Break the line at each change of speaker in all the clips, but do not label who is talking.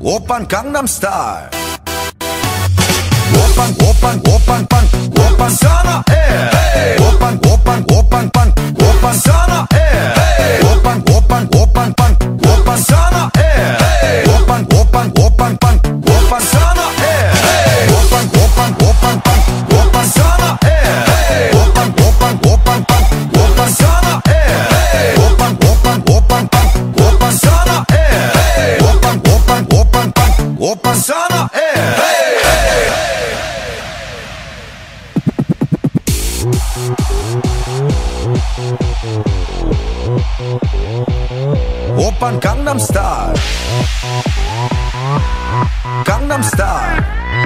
오빤 강남스타일 오빤 오빤 오빤 빤 오빤 선어해 오빤 오빤 오빤 빤 오빤 선어해 오빤 오빤 오빤 빤 오빤 선어해 오빤 오빤 오빤 빤 오빤 선어해 오빤 오빤 오빤 빤 오빤 선어해 오빤 오빤 오빤 빤 오빤 선어해 오빤 오빤 오빤 빤 오빤 선어해 오빤 오빤 오빤 빤 오빤 선어해 오빤 강남스타일 강남스타일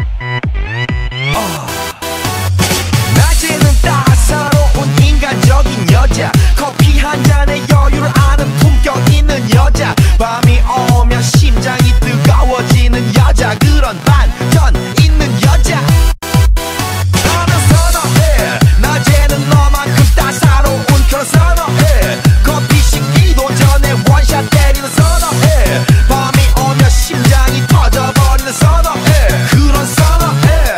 낮에는 따사로운 인간적인 여자 커피 한 잔에 여유를 아는 품격 있는 여자 밤이 오면 심장이 뜨거워지는 여자 그런 반전 있는 여자 나는 선어해 낮에는 너만큼 따사로운 그런 선어해 커피 식기도 전에 원샷 때리는 선어해 밤이 오면 심장이 터져버리는 선어해 그런 선어해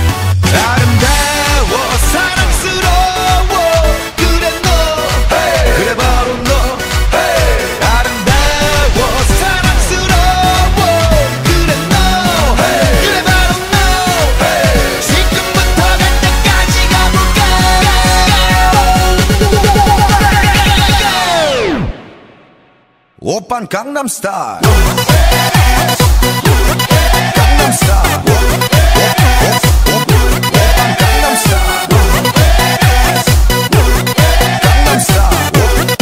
아름다워 사랑스러워 그래 너 hey. 그래 바로 너 hey. 아름다워 사랑스러워 그래 너 hey. 그래 바로 너 hey. 지금부터 갈 때까지 가볼까 오빤 강남스타일 강남스타일 오빤 강남스타일 강남스타일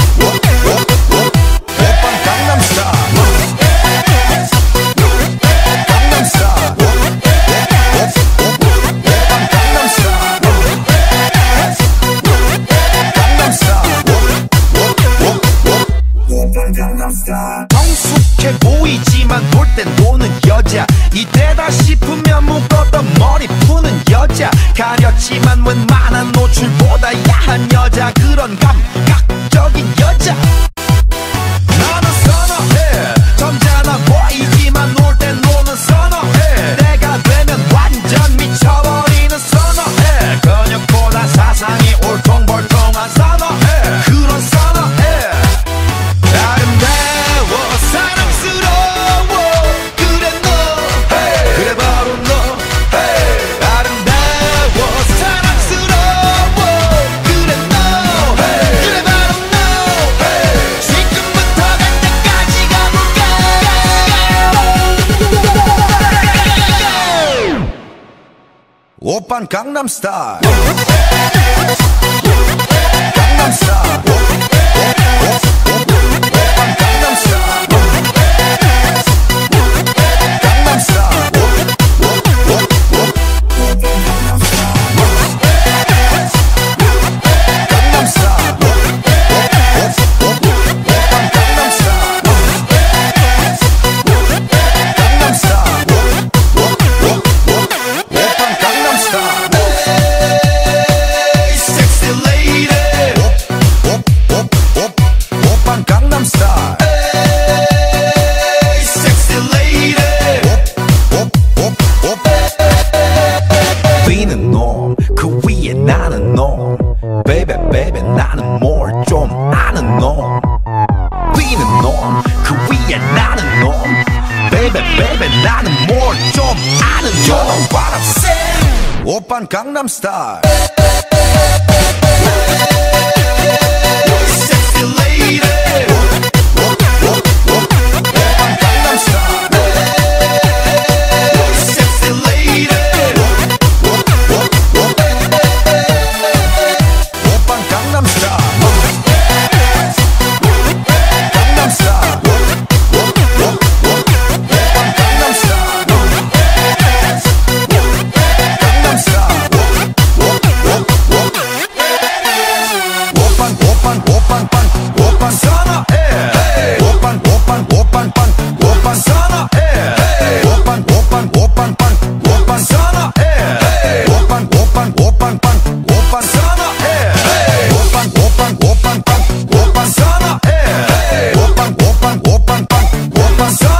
오빤 강남스타일 강남스타일 오빤 강남스타일 강남스타일 성숙해 보이지만 놀 땐 노는 여자 이때다 싶으면 묶었던 머리 푸는 여자 가렸지만 웬만한 노출보다 야한 여자 그런 감각적인 여자 나는 선어해 점잖아 보이지만 놀 땐 노는 선어해 내가 되면 완전 미쳐버리는 선어해 근육보다 사상이 울퉁불퉁한 선어해 그런 선어해 아름다워 사랑스러워 그래 너 hey. 그래 바로 너 hey. 아름다워 사랑스러워 그래 너 hey. 그래 바로 너 hey. 지금부터 갈 때까지 가볼까 오빤 강남스타일 강남스타일 오빤 강남스타일 강남스타일 뛰는 놈 그 위에 나는 놈 Baby baby 나는 뭘 좀 아는 놈 뛰는 놈 그 위에 나는 놈 Baby baby 나는 뭘 좀 아는 놈 You know what I'm saying 오빤 강남스타일 Sexy lady 오빤 선어해 오빤 오빤 오빤 빤 오빤 선어해